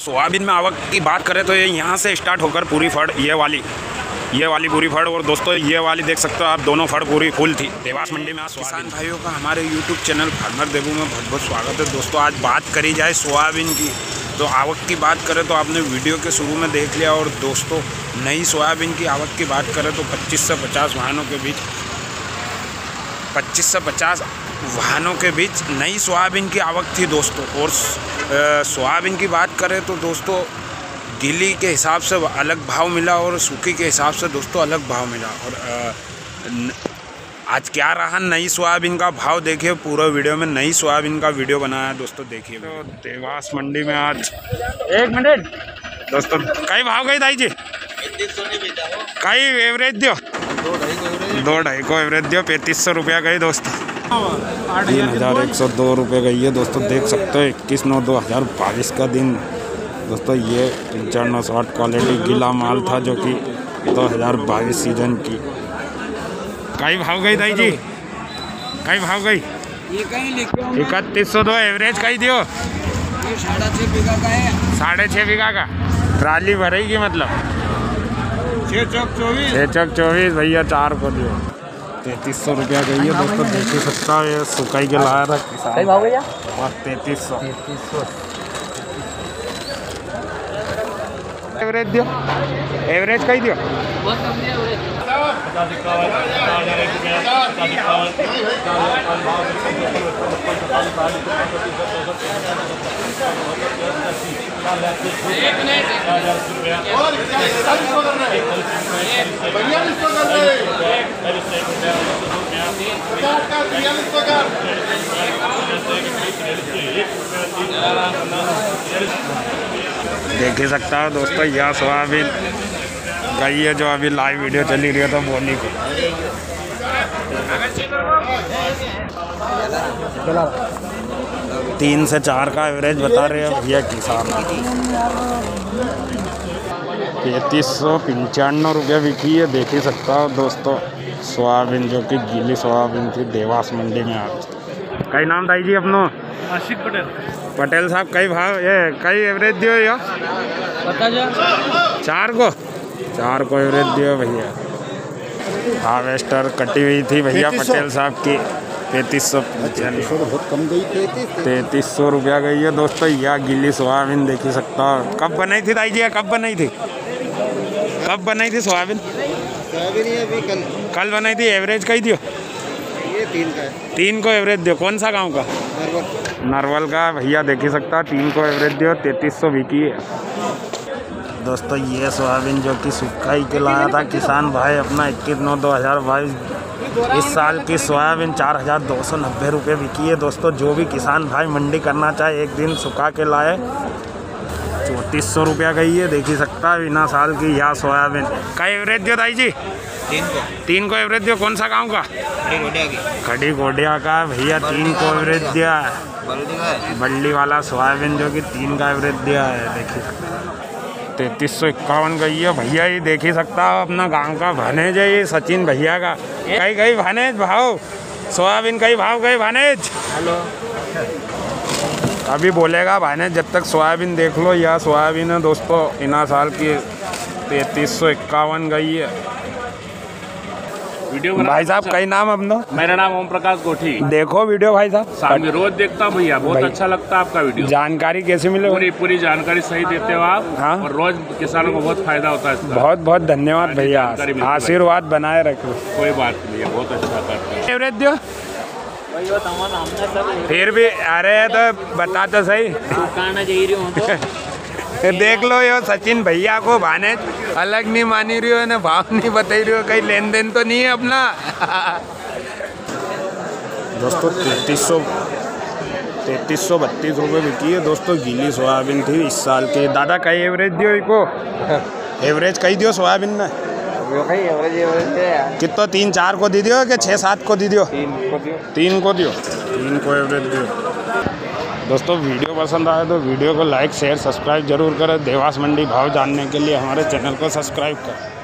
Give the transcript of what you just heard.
Soybean में आवक की बात करें तो ये यहाँ से स्टार्ट होकर पूरी फड़ ये वाली पूरी फड़, और दोस्तों ये वाली देख सकते हो आप, दोनों फड़ पूरी फुल थी। देवास मंडी में आज किसान भाइयों का हमारे यूट्यूब चैनल फार्मर देबू में बहुत बहुत स्वागत है। दोस्तों आज बात करी जाए सोयाबीन की, तो आवक की बात करें तो आपने वीडियो के शुरू में देख लिया। और दोस्तों नई सोयाबीन की आवक की बात करें तो 25 से 50 वाहनों के बीच 25 से 50 वाहनों के बीच नई सोयाबीन की आवक थी दोस्तों। और सोयाबीन की बात करें तो दोस्तों गीली के हिसाब से अलग भाव मिला और सूखी के हिसाब से दोस्तों अलग भाव मिला। और आज क्या रहा नई सोयाबीन का भाव देखिए, पूरा वीडियो में नई सोयाबीन का वीडियो बनाया है दोस्तों, देखिए। तो देवास मंडी में आज 1 मिनट दोस्तों कई भाव गई दाई जी, कई एवरेज दियो 2-2.5 को एवरेज दियो, 3500 रुपया गई दोस्तों। 3102 रुपये गई है दोस्तों, देख सकते हो 21/9/2022 का दिन दोस्तों। ये 5560 क्वालिटी गीला माल था जो कि 2022 सीजन की। कई भाव गई दाई जी, कई भाव गई? 3102 एवरेज कई दियो? 6.5 बीघा का है। 6.5 बीघा का ट्राली भरेगी मतलब 6 चौक 24। 6 चौक 24 भैया 4 को दियो। 3300 रुपया गई है दोस्तों, देख ही सकता है। ये सुखाई के लाया था किसान। कई भाव भैया? 3300 एवरेज दियो, एवरेज कई दियो? बहुत कम दिया एवरेज। देख ही सकता है दोस्तों, यह सोयाबीन गई है जो अभी लाइव वीडियो चली रही है तो बोली को 3 से 4 का एवरेज बता रहे हैं भैया किसान। 3595 रुपये बिकी है, देख ही सकता हो दोस्तों सोयाबीन, जो कि गीली सोयाबीन थी देवास मंडी में आज। कई नाम दाई जी अपनो? आशिक पटेल साहब कई भाव ये कई एवरेज दियो? या बता जा 4 को एवरेज दियो भैया। हार्वेस्टर कटी हुई थी भैया पटेल साहब की 3300 बहुत कम गई। 3300 रुपया गई है दोस्तों। यह गीली सोयाबीन देख ही सकता हो। कब बनाई थी दाई जी, कब बनाई थी? कब बनाई थी सोयाबीन? अभी कल बनाई थी। एवरेज कई दियो? ये 3 का है। 3 को एवरेज दियो। कौन सा गांव का? नरवल का भैया, देख ही सकता 3 को एवरेज दियो, 3300 बिकी है दोस्तों। ये सोयाबीन जो कि सुखाई के लाया था किसान भाई अपना 21/9/2022। इस साल की सोयाबीन 4290 रुपये बिकी है दोस्तों। जो भी किसान भाई मंडी करना चाहे एक दिन सुखा के लाए 3400 रुपया गई है, देख ही सकता है बिना साल की यह सोयाबीन। का एवरेज दियो दाई जी? 3 को एवरेज दियो। कौन सा गाँव का? खड़ी गोडिया का भैया, 3 को एवरेज दिया है। बल्ली वाला सोयाबीन जो कि 3 का एवरेज दिया है, देख ही सकता 3351 गई है भैया। ये देख ही सकता हो अपना गांव का भानेज है ये सचिन भैया का। कई गई भानेज भाव सोयाबीन, कई भाव गई भानेज? हेलो अभी बोलेगा भानेज, जब तक सोयाबीन देख लो। यह सोयाबीन है दोस्तों इना साल की 3351 गई है। वीडियो भाई साहब कई नाम अपना? मेरा नाम ओम प्रकाश गोठी। देखो वीडियो भाई साहब, शाम रोज देखता हूँ भैया, बहुत अच्छा लगता है आपका वीडियो। जानकारी कैसे मिले? पूरी जानकारी सही देते हो आप। हाँ? और रोज किसानों को बहुत फायदा होता है इसका। बहुत बहुत धन्यवाद भैया, आशीर्वाद बनाए रखो। कोई बात नहीं है, बहुत अच्छा करते हैं। एवरेज दियो फिर भी, अरे तो बता तो सही। देख लो यो सचिन भैया को भानेज अलग नहीं मानी रही हो ना, भाव नहीं बताई रही हो, कहीं लेन देन तो नहीं है अपना। दोस्तों 3332 रुपये बिकी है दोस्तों। गीली सोयाबीन थी इस साल की। दादा कई एवरेज दियो इको? एवरेज कई दियो सोयाबीन में? कितना 3-4 को दी दियो कि 6-7 को दी दियो? 3 को दियो। 3 को एवरेज दियो दोस्तों। वीडियो पसंद आए तो वीडियो को लाइक शेयर सब्सक्राइब जरूर करें। देवास मंडी भाव जानने के लिए हमारे चैनल को सब्सक्राइब करें।